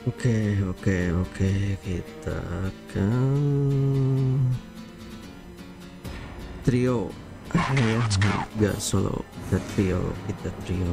Oke, oke, oke, kita akan trio ya, nggak solo, kita trio.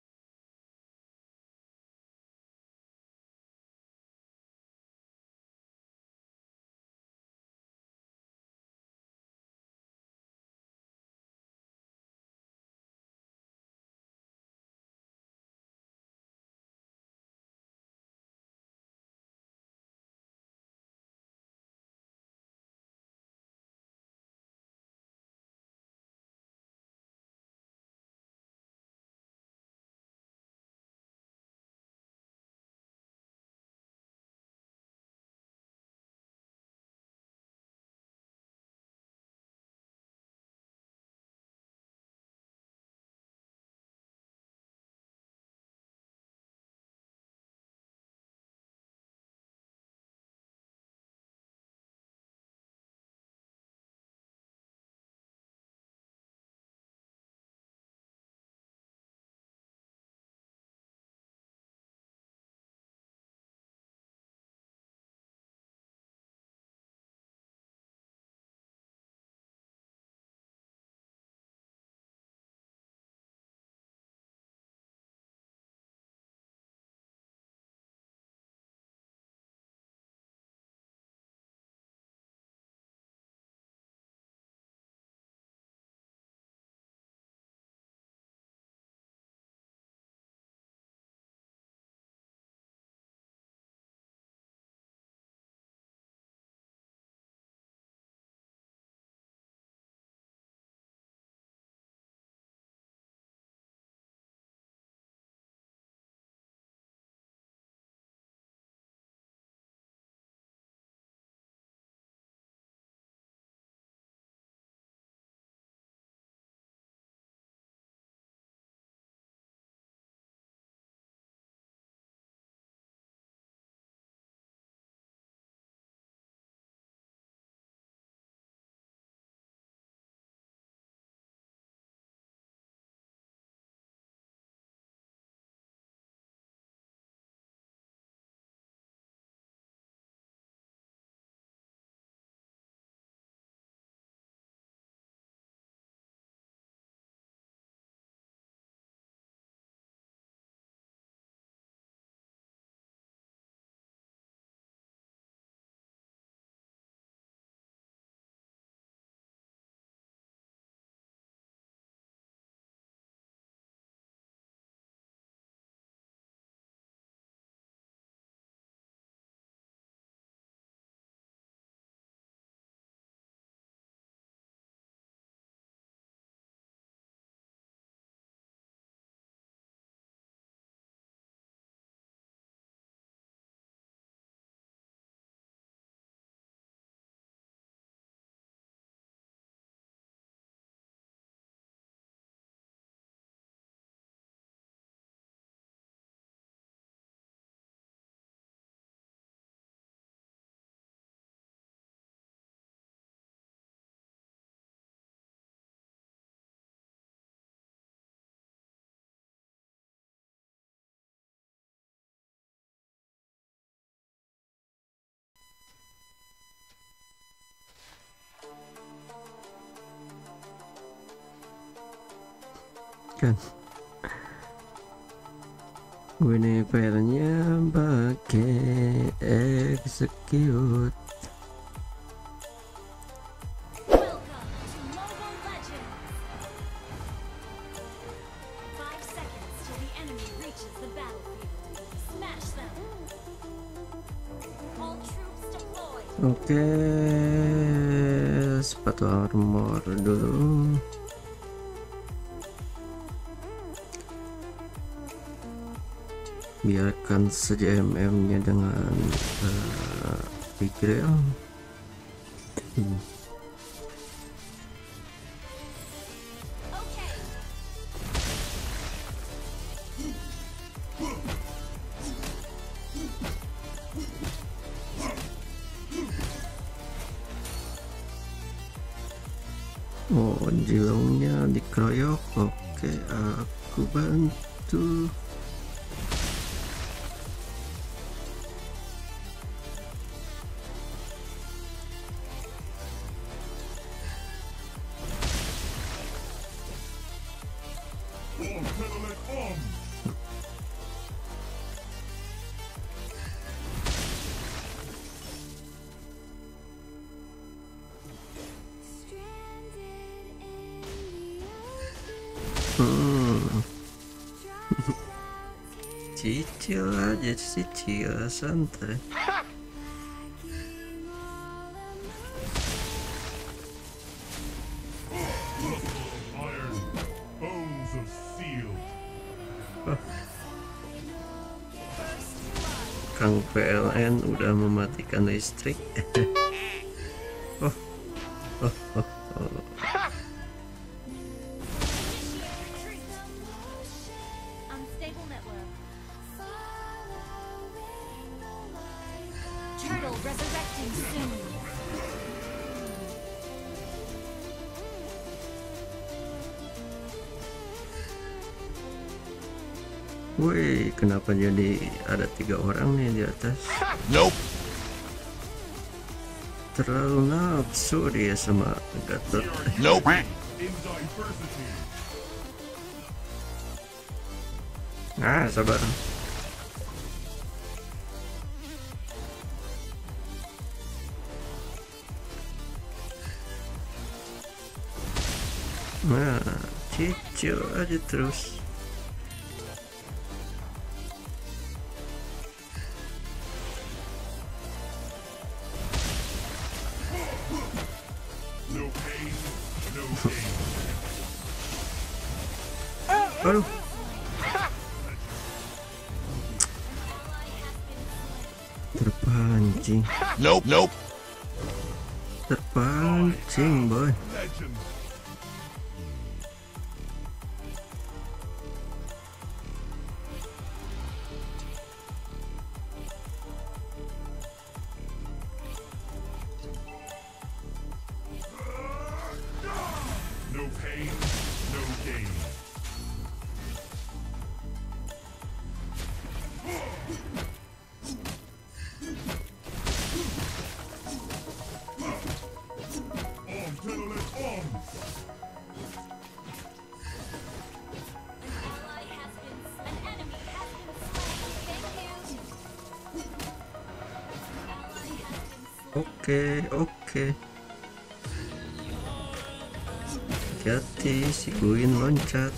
Kan Guinevernya pakai execute. Oke, sepatu armor dulu. Biarkan saja MM-nya dengan Tigreal. Oh, jilongnya dikeroyok. Oke, aku bantu. Cicil aja, cicil santai. Kang PLN udah mematikan listrik. Oh, oh, oh, oh. Turtle resurrecting soon. Woi, kenapa jadi ada 3 orang nih di atas? Nope. Terlalu nafsu dia sama Gatot. Nope. Ah, sabar. Nah, cicil aja terus. Aduh. Terpancing. Nope. Nope. Terpancing, boy. No pain, no gain. Oke, oke. Hati-hati, si Guin loncat.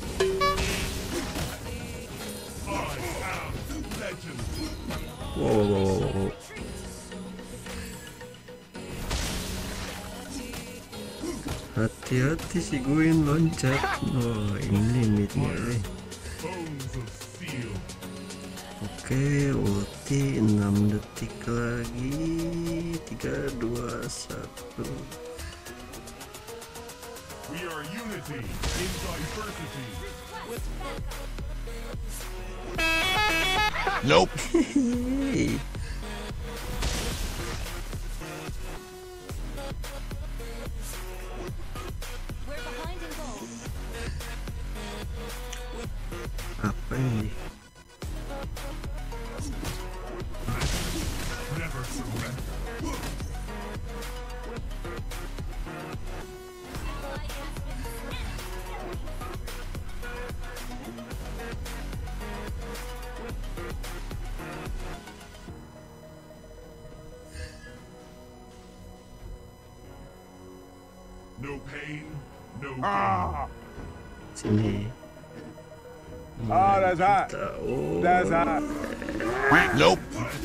Wow. Hati-hati, si Guin loncat. Oh, ini limitnya nih. Oke, ulti 6 detik lagi. 3, 2, 1. We are unity in diversity. Nope. Yeay. We're behind in gold. Apa ini? Never surrender. No pain, no gain. Sini. Oh, that's hot. Oh, That's hot. Nope.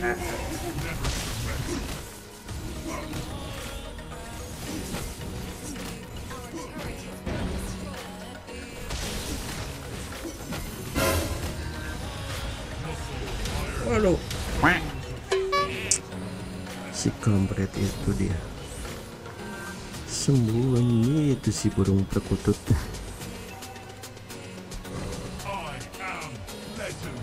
waduh. Si kampret itu dia. Sembunyi itu si burung perkutut. I am legend.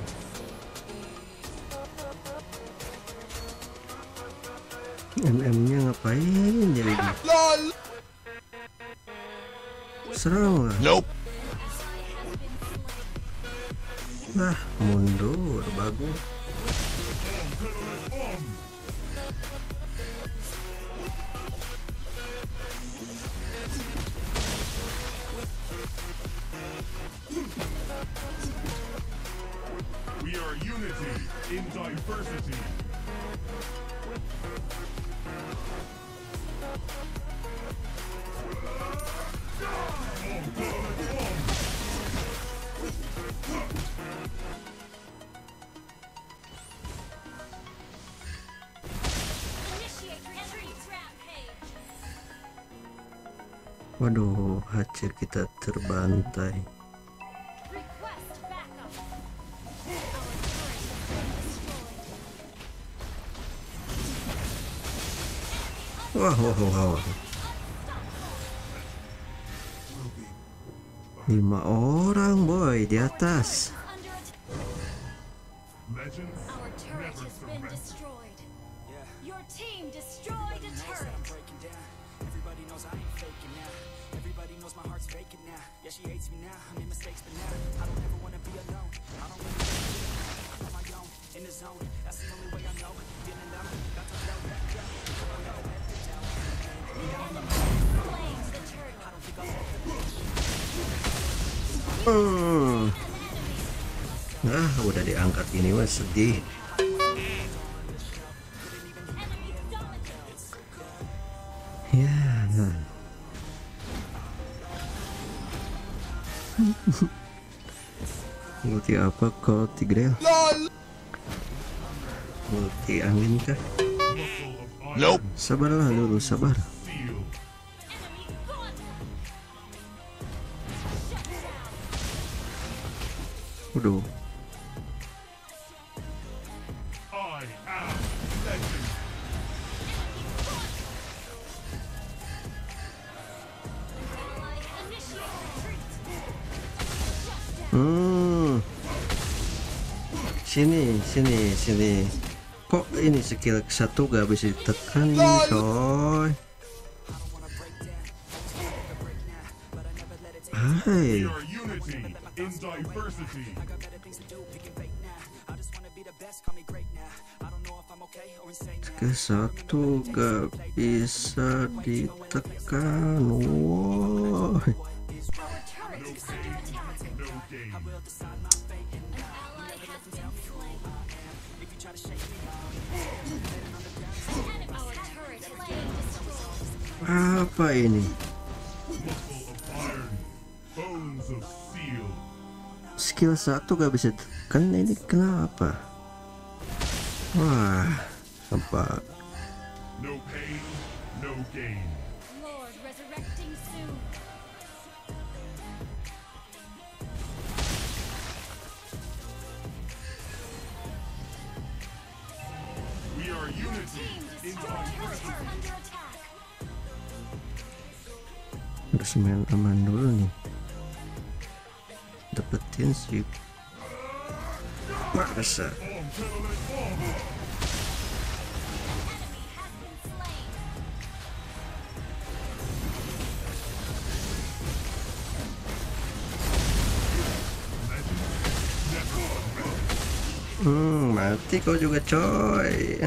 MM-nya ngapain jadi? LOL. Serang lah. Nope. Nah, mundur bagus. unity in diversity. Initiate retreat rampage. Waduh, hasil kita terbantai. Request backup. Our turret has been destroyed. Wah, wah, wah, wah. 5 orang boy di atas. Under attack. Legends Our turret never has been surrender. destroyed. Your team destroyed a turret. Everybody knows I ain't faking now. Everybody knows my heart's faking now. Yeah, she hates me now. I made mistakes, but now I don't ever wanna be alone. I don't really I'm on my own, in the zone. That's the only way I know. Feeling low, got to blow back up. I gotta let it down. Flames the turret. I don't think I'll let them Nah, udah diangkat ini wah sedih. Enemy dominated. Ya. Multi apa kau Tigreal? Multi angin kah? Nope. Sabarlah dulu, sabar. Steel. Enemy gauntlet. Shut down. Waduh. I am legend. Ally initiate retreat. Sini, sini, sini. Kok ini skill satu gak bisa ditekan, coy? Hai. We are unity in diversity. Skill satu gak bisa ditekan. Wow. Our turret is under attack. No gain. An ally has been slain. Our turret has been destroyed. Apa ini? Muscle of iron. Bones of steel. Skill satu gak bisa ditekan, ini kenapa? Wah, apa? No pain, no gain. Lord resurrecting soon. We are unity Team in destroyed. Turret is diversity. under attack. Harus main aman dulu nih. Dapetin si Maksa. Form, gentlemen, form. Enemy has been slain. Mati kau juga coy.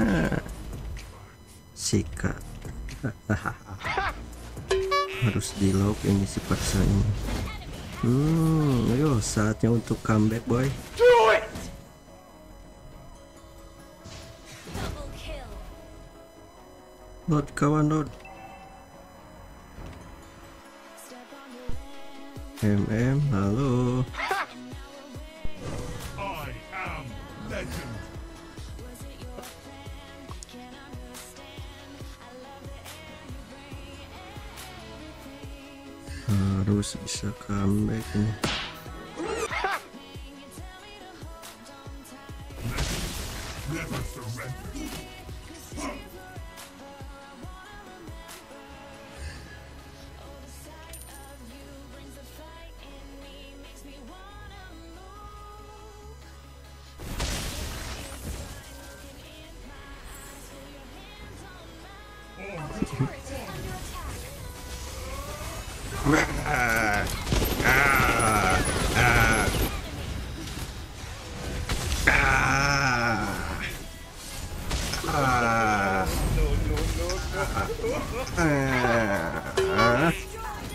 Sikat. Harus di lock ini si paksa ini. Ayo saatnya untuk comeback boy. Double kill. Load kawan load. Halo. I am legend. Harus bisa comeback ini. Never surrender.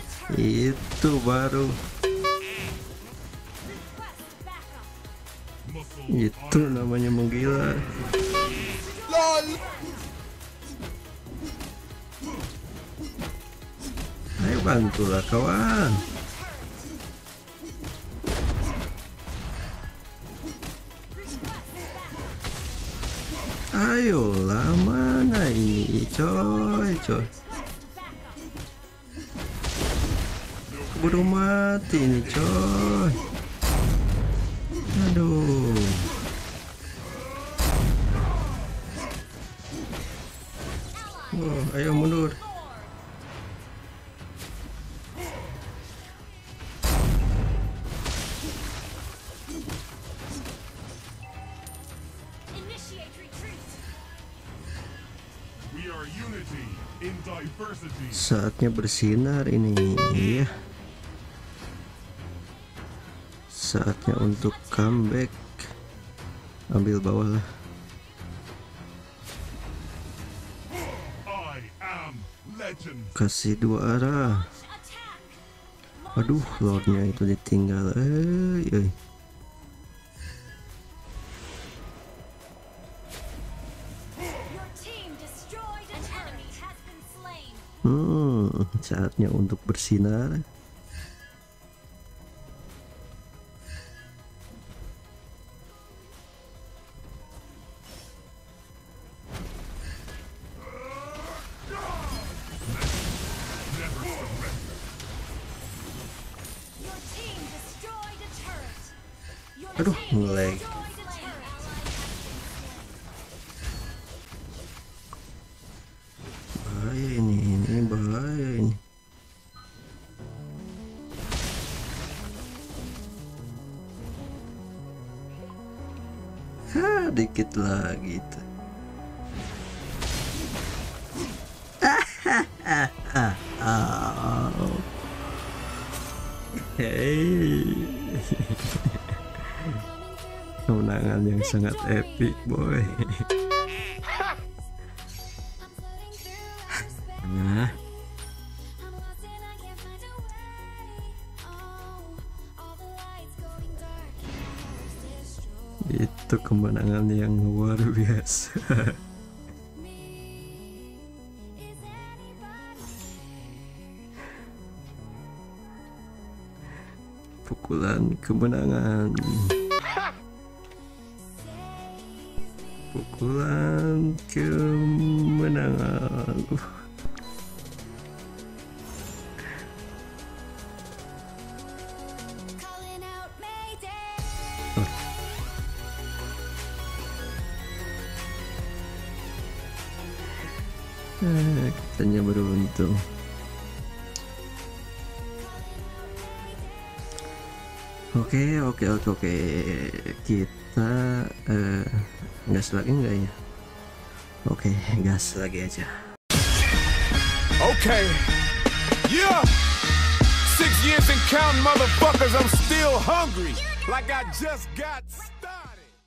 Itu baru. muscle Itu namanya menggila. Ayo bantulah kawan. Ayolah, mana ini coy. Keburu mati ini coy. Aduh. Oh, ayo mundur. Initiate retreat. We are unity in diversity. Saatnya bersinar ini ya. Saatnya untuk comeback. Ambil bawah lah. I am legend. Kasih dua arah. Attack. Aduh, lordnya itu ditinggal. Ay. Your team destroyed an enemy has been slain. Saatnya untuk bersinar. Your team destroyed a turret. Your Aduh, team ngelag. destroyed a turret. Bahaya ini bahaya ini. Dikit lagi tuh. Hey. Kemenangan yang sangat epic, boy. Nah, itu kemenangan yang luar biasa. Pukulan kemenangan. Pukulan kemenangan. Calling out Mayday. Katanya beruntung. Oke. Kita gas lagi nggak ya? Oke, gas lagi aja. Okay. Yeah. 6 years and counting, motherfuckers. I'm still hungry. Like I just got started.